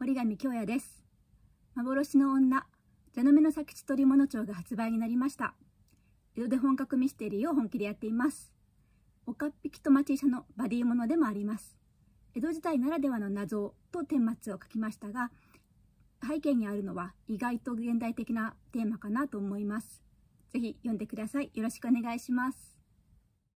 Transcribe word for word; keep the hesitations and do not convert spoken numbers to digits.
森上京也です。幻の女、蛇の目の佐吉捕物帳が発売になりました。江戸で本格ミステリーを本気でやっています。おかっぴきと町医者のバディものでもあります。江戸時代ならではの謎と顛末を書きましたが、背景にあるのは意外と現代的なテーマかなと思います。ぜひ読んでください。よろしくお願いします。